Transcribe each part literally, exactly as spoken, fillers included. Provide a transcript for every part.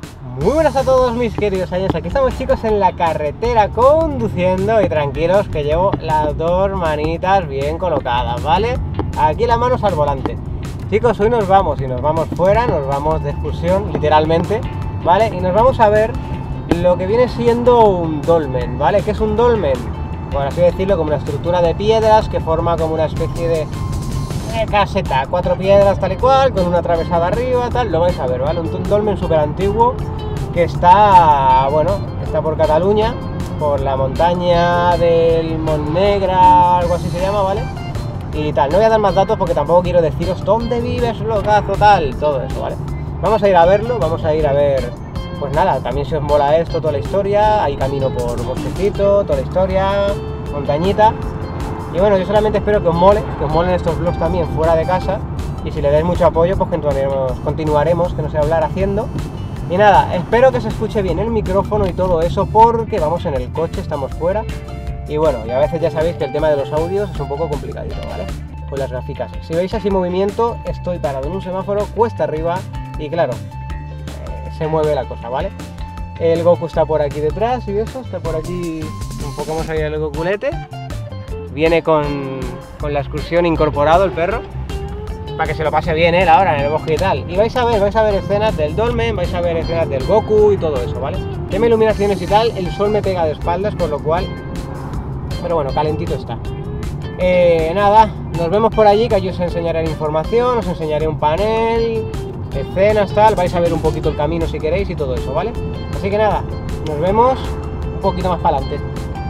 Muy buenas a todos mis queridos años, aquí estamos chicos en la carretera conduciendo y tranquilos que llevo las dos manitas bien colocadas, ¿vale? Aquí las manos al volante. Chicos, hoy nos vamos y nos vamos fuera, nos vamos de excursión literalmente, ¿vale? Y nos vamos a ver lo que viene siendo un dolmen, ¿vale? ¿Qué es un dolmen? Por así decirlo, como una estructura de piedras que forma como una especie de caseta, cuatro piedras tal y cual, con una atravesada arriba, tal, lo vais a ver, ¿vale? Un dolmen súper antiguo que está, bueno, está por Cataluña, por la montaña del Montnegra, algo así se llama, ¿vale? Y tal, no voy a dar más datos porque tampoco quiero deciros dónde vives, locazo, tal, todo eso, ¿vale? Vamos a ir a verlo, vamos a ir a ver, pues nada, también si os mola esto, toda la historia, hay camino por bosquecito, toda la historia, montañita. Y bueno, yo solamente espero que os mole, que os molen estos vlogs también fuera de casa. Y si le dais mucho apoyo, pues continuaremos, continuaremos, que no sé hablar, haciendo. Y nada, espero que se escuche bien el micrófono y todo eso, porque vamos en el coche, estamos fuera. Y bueno, y a veces ya sabéis que el tema de los audios es un poco complicadito, ¿vale? Con las gráficas. Si veis así movimiento, estoy parado en un semáforo, cuesta arriba, y claro, eh, se mueve la cosa, ¿vale? El Goku está por aquí detrás, y eso, está por aquí un poco más allá del Gokulete. Viene con, con la excursión incorporado el perro, para que se lo pase bien él ahora en el bosque y tal. Y vais a ver, vais a ver escenas del dolmen, vais a ver escenas del Goku y todo eso, ¿vale? Tema iluminaciones y tal, el sol me pega de espaldas, por lo cual... Pero bueno, calentito está. Eh, nada, nos vemos por allí, que allí os enseñaré la información, os enseñaré un panel, escenas, tal, vais a ver un poquito el camino si queréis y todo eso, ¿vale? Así que nada, nos vemos un poquito más para adelante.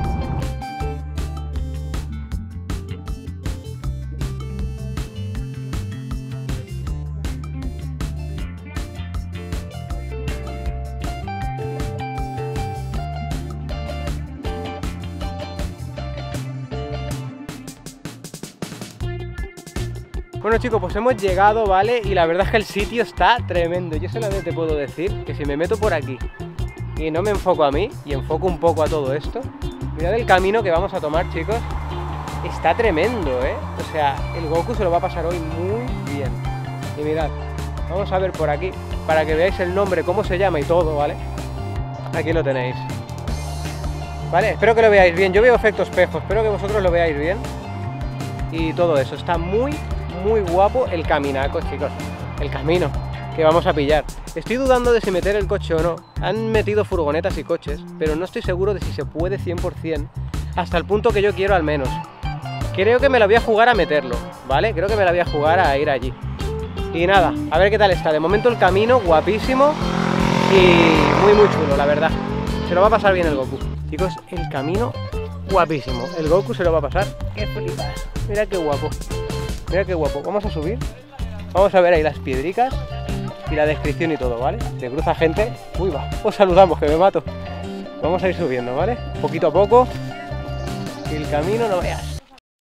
Bueno chicos, pues hemos llegado, ¿vale? Y la verdad es que el sitio está tremendo. Yo solamente puedo decir que si me meto por aquí y no me enfoco a mí y enfoco un poco a todo esto, mirad el camino que vamos a tomar, chicos. Está tremendo, ¿eh? O sea, el Goku se lo va a pasar hoy muy bien. Y mirad, vamos a ver por aquí, para que veáis el nombre, cómo se llama y todo, ¿vale? Aquí lo tenéis. ¿Vale? Espero que lo veáis bien. Yo veo efecto espejo, espero que vosotros lo veáis bien. Y todo eso, está muy... muy guapo el caminaco, chicos, el camino que vamos a pillar. Estoy dudando de si meter el coche o no. Han metido furgonetas y coches, pero no estoy seguro de si se puede cien por cien, hasta el punto que yo quiero al menos. Creo que me la voy a jugar a meterlo, ¿vale? Creo que me la voy a jugar a ir allí. Y nada, a ver qué tal está. De momento el camino guapísimo y muy muy chulo, la verdad. Se lo va a pasar bien el Goku. Chicos, el camino guapísimo. El Goku se lo va a pasar. ¡Qué flipas! Mira qué guapo. Mira qué guapo, vamos a subir, vamos a ver ahí las piedricas y la descripción y todo, ¿vale? Se cruza gente, uy va, os saludamos que me mato. Vamos a ir subiendo, ¿vale? Poquito a poco, y el camino no veas.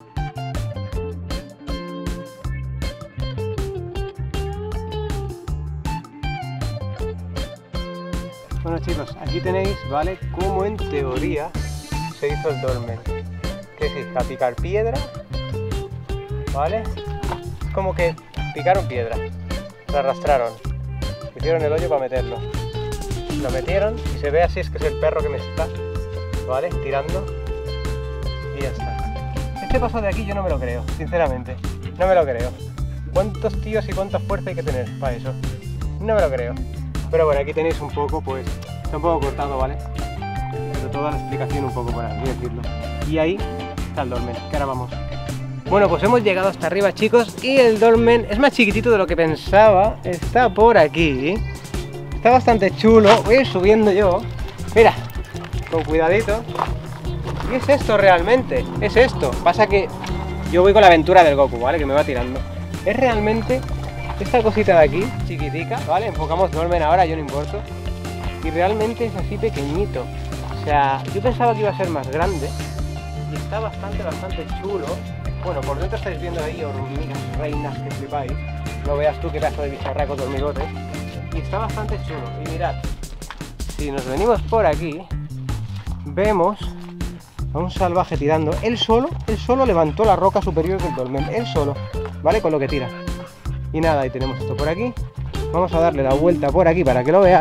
Bueno chicos, aquí tenéis, ¿vale? Cómo en teoría se hizo el dolmen. ¿Qué se hizo? A picar piedra, ¿vale? Es como que picaron piedra, la arrastraron, hicieron el hoyo para meterlo, lo metieron y se ve así, es que es el perro que me está, ¿vale? Tirando y ya está. Este paso de aquí yo no me lo creo, sinceramente, no me lo creo. ¿Cuántos tíos y cuánta fuerza hay que tener para eso? No me lo creo. Pero bueno, aquí tenéis un poco, pues, está un poco cortado, ¿vale? Pero toda la explicación un poco, por así decirlo. Y ahí está el dolmen, que ahora vamos. Bueno, pues hemos llegado hasta arriba, chicos, y el dolmen es más chiquitito de lo que pensaba. Está por aquí. Está bastante chulo. Voy a ir subiendo yo. Mira, con cuidadito. ¿Qué es esto realmente? Es esto. Pasa que yo voy con la aventura del Goku, ¿vale? Que me va tirando. Es realmente esta cosita de aquí, chiquitica, ¿vale? Enfocamos dolmen ahora, yo no importo. Y realmente es así pequeñito. O sea, yo pensaba que iba a ser más grande. Y está bastante, bastante chulo. Bueno, por dentro estáis viendo ahí hormigas reinas que flipáis. No veas tú qué pedazo de bicharracos de hormigotes. Y está bastante chulo. Y mirad, si nos venimos por aquí, vemos a un salvaje tirando. Él solo, él solo levantó la roca superior del dolmen. Él solo, ¿vale? Con lo que tira. Y nada, ahí tenemos esto por aquí. Vamos a darle la vuelta por aquí para que lo veáis.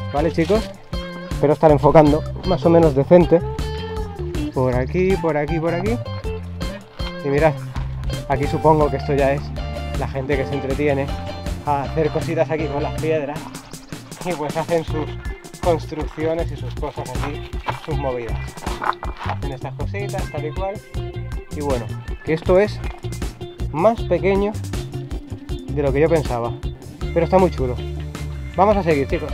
¿vale, chicos? Espero estar enfocando más o menos decente. Por aquí, por aquí, por aquí. Y mirad, aquí supongo que esto ya es la gente que se entretiene a hacer cositas aquí con las piedras. Y pues hacen sus construcciones y sus cosas aquí, sus movidas. Hacen estas cositas, tal y cual. Y bueno, que esto es más pequeño de lo que yo pensaba. Pero está muy chulo. Vamos a seguir, chicos.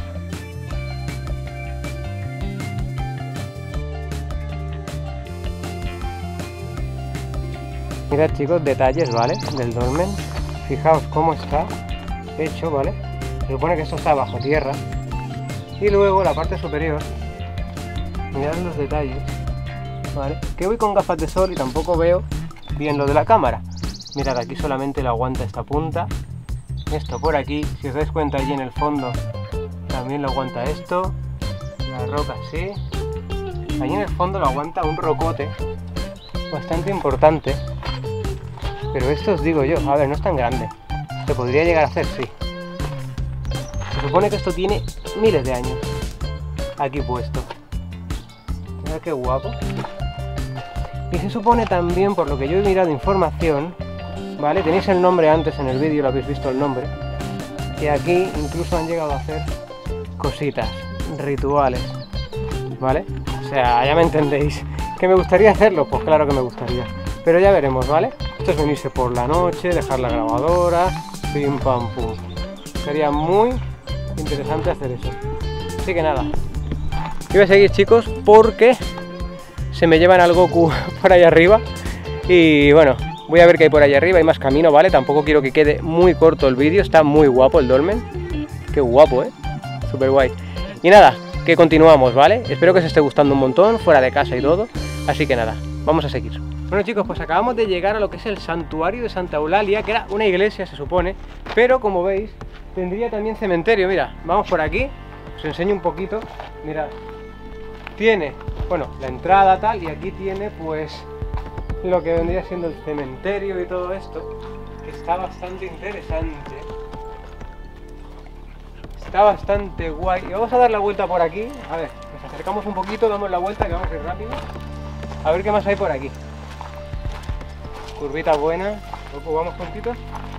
Mirad, chicos, detalles, ¿vale? Del dolmen. Fijaos cómo está hecho, ¿vale? Se supone que esto está bajo tierra. Y luego la parte superior, mirad los detalles, ¿vale? Que voy con gafas de sol y tampoco veo bien lo de la cámara. Mirad, aquí solamente lo aguanta esta punta. Esto por aquí, si os dais cuenta, allí en el fondo también lo aguanta esto. La roca sí. Allí en el fondo lo aguanta un rocote bastante importante. Pero esto os digo yo, a ver, no es tan grande. Se podría llegar a hacer, sí. Se supone que esto tiene miles de años aquí puesto. Mirad qué guapo. Y se supone también, por lo que yo he mirado información, ¿vale? Tenéis el nombre antes en el vídeo, lo habéis visto el nombre. Que aquí incluso han llegado a hacer cositas, rituales, ¿vale? O sea, ya me entendéis. ¿Que me gustaría hacerlo? Pues claro que me gustaría. Pero ya veremos, ¿vale? Esto es venirse por la noche, dejar la grabadora, pim pam pum. Sería muy interesante hacer eso. Así que nada. Voy a seguir, chicos, porque se me llevan al Goku por ahí arriba. Y bueno, voy a ver qué hay por ahí arriba. Hay más camino, ¿vale? Tampoco quiero que quede muy corto el vídeo. Está muy guapo el dolmen. Qué guapo, ¿eh? Súper guay. Y nada, que continuamos, ¿vale? Espero que os esté gustando un montón, fuera de casa y todo. Así que nada, vamos a seguir. Bueno, chicos, pues acabamos de llegar a lo que es el santuario de Santa Eulalia, que era una iglesia, se supone, pero como veis, tendría también cementerio. Mira, vamos por aquí, os enseño un poquito. Mirad, tiene, bueno, la entrada tal, y aquí tiene pues lo que vendría siendo el cementerio y todo esto, que está bastante interesante. Está bastante guay. Y vamos a dar la vuelta por aquí. A ver, nos acercamos un poquito, damos la vuelta, que vamos a ir rápido. A ver qué más hay por aquí. Curvita buena. Vamos juntitos.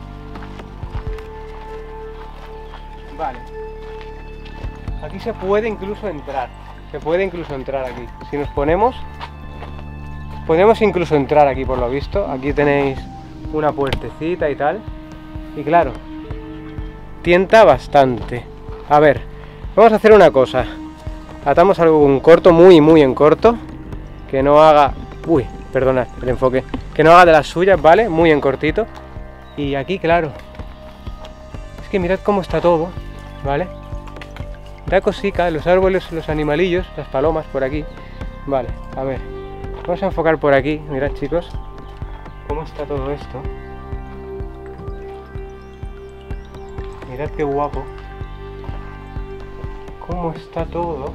Vale. Aquí se puede incluso entrar. Se puede incluso entrar aquí. Si nos ponemos, podemos incluso entrar aquí, por lo visto. Aquí tenéis una puertecita y tal. Y claro, tienta bastante. A ver, vamos a hacer una cosa. Atamos algo en corto, muy muy en corto. Que no haga... Uy, perdonad el enfoque. Que no haga de las suyas, ¿vale? Muy en cortito. Y aquí, claro. Es que mirad cómo está todo, ¿vale? Da cosica, los árboles, los animalillos, las palomas por aquí. Vale, a ver. Vamos a enfocar por aquí. Mirad, chicos, cómo está todo esto. Mirad qué guapo. Cómo está todo.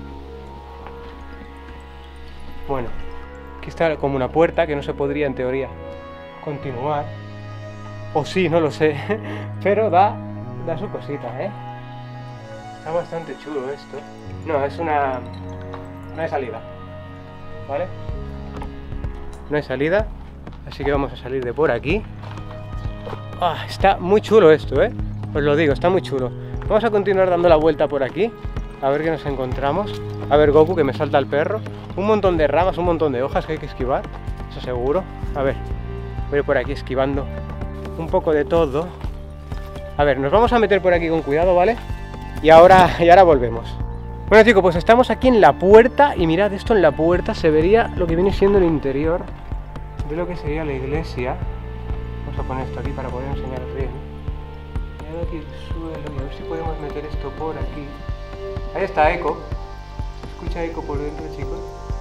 Bueno, aquí está como una puerta que no se podría en teoría continuar. O sí, no lo sé. Pero da, da su cosita, ¿eh? Está bastante chulo esto. No, es una... No hay salida, ¿vale? No hay salida, así que vamos a salir de por aquí. Ah, está muy chulo esto, ¿eh? Os lo digo, está muy chulo. Vamos a continuar dando la vuelta por aquí, a ver qué nos encontramos. A ver, Goku, que me salta el perro. Un montón de ramas, un montón de hojas que hay que esquivar, eso seguro. A ver, voy a ir por aquí esquivando un poco de todo. A ver, nos vamos a meter por aquí con cuidado, ¿vale? Y ahora, y ahora volvemos. Bueno, chicos, pues estamos aquí en la puerta. Y mirad, esto en la puerta se vería lo que viene siendo el interior de lo que sería la iglesia. Vamos a poner esto aquí para poder enseñaros bien. Mirad aquí el suelo y a ver si podemos meter esto por aquí. Ahí está eco. Escucha eco por dentro, chicos.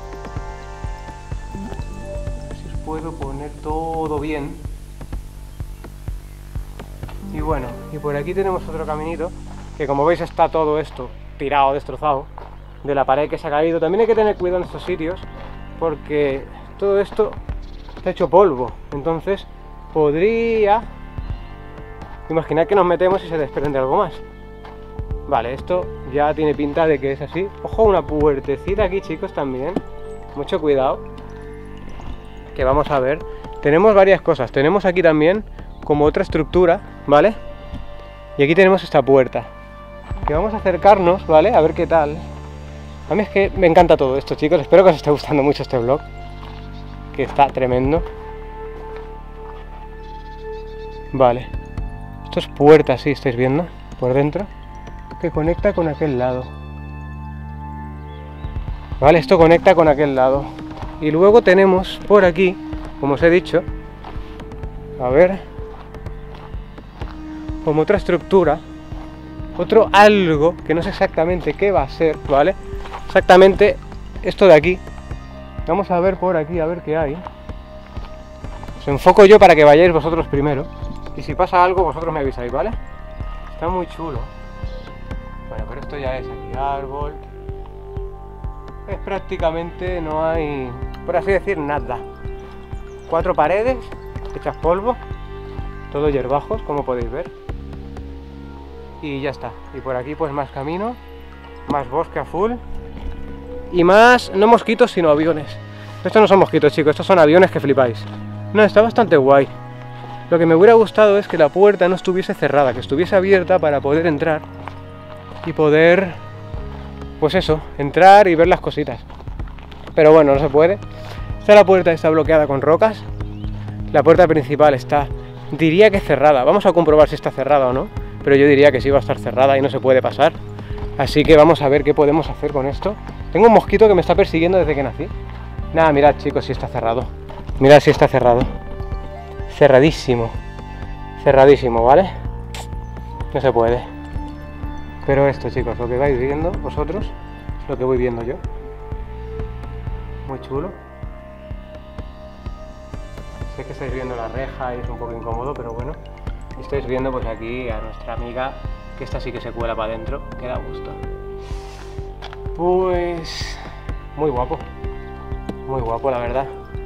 A ver si os puedo poner todo bien. Y bueno, y por aquí tenemos otro caminito, que como veis está todo esto tirado, destrozado, de la pared que se ha caído. También hay que tener cuidado en estos sitios, porque todo esto está hecho polvo. Entonces podría... Imaginad que nos metemos y se desprende algo más, Vale, esto ya tiene pinta de que es así. Ojo, una puertecita aquí, chicos, también. Mucho cuidado. Que vamos a ver. Tenemos varias cosas. Tenemos aquí también como otra estructura, ¿vale? Y aquí tenemos esta puerta. Que vamos a acercarnos, ¿vale? A ver qué tal. A mí es que me encanta todo esto, chicos. Espero que os esté gustando mucho este vlog. Que está tremendo. Vale. Esto es puerta, sí, estáis viendo. Por dentro. Que conecta con aquel lado. Vale, esto conecta con aquel lado. Y luego tenemos por aquí, como os he dicho, a ver, como otra estructura, otro algo que no sé exactamente qué va a ser, ¿vale? Exactamente esto de aquí. Vamos a ver por aquí, a ver qué hay. Os enfoco yo para que vayáis vosotros primero. Y si pasa algo, vosotros me avisáis, ¿vale? Está muy chulo. Bueno, pero esto ya es aquí árbol. Es prácticamente, no hay, por así decir, nada. Cuatro paredes hechas polvo, todo hierbajos, como podéis ver. Y ya está. Y por aquí pues más camino, más bosque a full. Y más, no mosquitos, sino aviones. Estos no son mosquitos, chicos, estos son aviones que flipáis. No, está bastante guay. Lo que me hubiera gustado es que la puerta no estuviese cerrada, que estuviese abierta para poder entrar. Y poder, pues eso, entrar y ver las cositas. Pero bueno, no se puede. Esta la puerta está bloqueada con rocas. La puerta principal está, diría que cerrada. Vamos a comprobar si está cerrada o no. Pero yo diría que sí va a estar cerrada y no se puede pasar. Así que vamos a ver qué podemos hacer con esto. Tengo un mosquito que me está persiguiendo desde que nací. Nada, mirad, chicos, si está cerrado. Mirad si está cerrado. Cerradísimo. Cerradísimo, ¿vale? No se puede. Pero esto, chicos, lo que vais viendo vosotros es lo que voy viendo yo. Muy chulo. Sé que estáis viendo la reja y es un poco incómodo, pero bueno. Y estáis viendo pues aquí a nuestra amiga, que esta sí que se cuela para adentro, que da gusto. Pues muy guapo. Muy guapo, la verdad.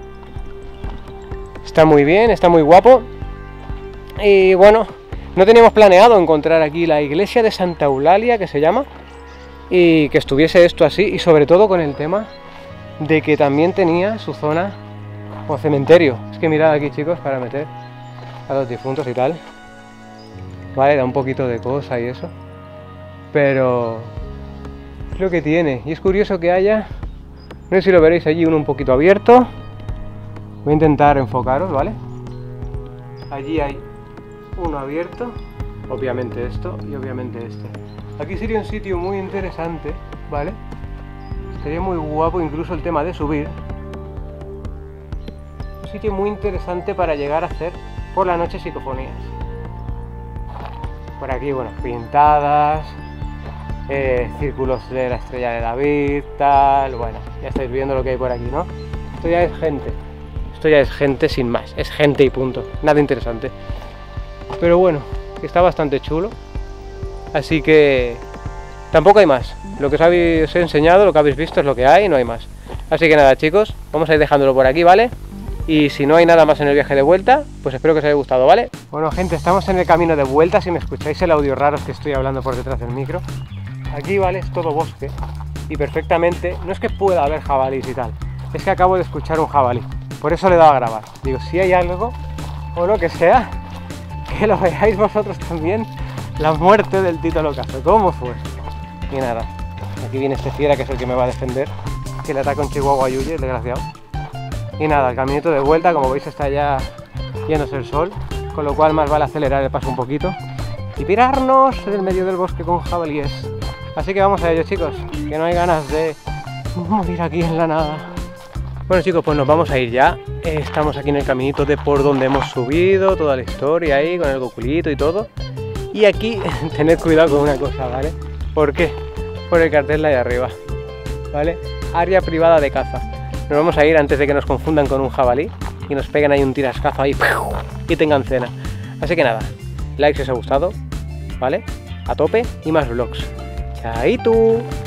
Está muy bien, está muy guapo. Y bueno, no teníamos planeado encontrar aquí la iglesia de Santa Eulalia, que se llama, y que estuviese esto así, y sobre todo con el tema de que también tenía su zona o cementerio. Es que mirad aquí, chicos, para meter a los difuntos y tal. Vale, da un poquito de cosa y eso, pero es lo que tiene. Y es curioso que haya, no sé si lo veréis allí, uno un poquito abierto. Voy a intentar enfocaros, ¿vale? Allí hay uno abierto, obviamente esto y obviamente este. Aquí sería un sitio muy interesante, ¿vale? Sería muy guapo incluso el tema de subir. Un sitio muy interesante para llegar a hacer por la noche psicofonías. Por aquí, bueno, pintadas, eh, círculos de la estrella de David, tal, bueno, ya estáis viendo lo que hay por aquí, ¿no? Esto ya es gente, esto ya es gente sin más, es gente y punto, nada interesante. Pero bueno, está bastante chulo, así que tampoco hay más. Lo que os, habéis, os he enseñado, lo que habéis visto es lo que hay, no hay más. Así que nada, chicos, vamos a ir dejándolo por aquí, ¿vale? Y si no hay nada más en el viaje de vuelta, pues espero que os haya gustado, ¿vale? Bueno, gente, estamos en el camino de vuelta. Si me escucháis el audio raro es que estoy hablando por detrás del micro. Aquí, ¿vale? Es todo bosque y perfectamente, no es que pueda haber jabalís y tal, es que acabo de escuchar un jabalí, por eso le he dado a grabar. Digo, si hay algo o lo que sea, que lo veáis vosotros también, la muerte del Tito Locazo, ¿cómo fue? Y nada, aquí viene este fiera que es el que me va a defender, que le ataca un chihuahua a Yuye, el desgraciado. Y nada, el caminito de vuelta, como veis está ya yéndose el sol, con lo cual más vale acelerar el paso un poquito y pirarnos del medio del bosque con jabalíes. Así que vamos a ello, chicos, que no hay ganas de morir aquí en la nada. Bueno, chicos, pues nos vamos a ir ya. Estamos aquí en el caminito de por donde hemos subido, toda la historia ahí, con el goculito y todo. Y aquí, tened cuidado con una cosa, ¿vale? ¿Por qué? Por el cartel de ahí arriba, ¿vale? Área privada de caza. Nos vamos a ir antes de que nos confundan con un jabalí y nos peguen ahí un tirascazo ahí y tengan cena. Así que nada, like si os ha gustado, ¿vale? A tope y más vlogs. ¡Chaito!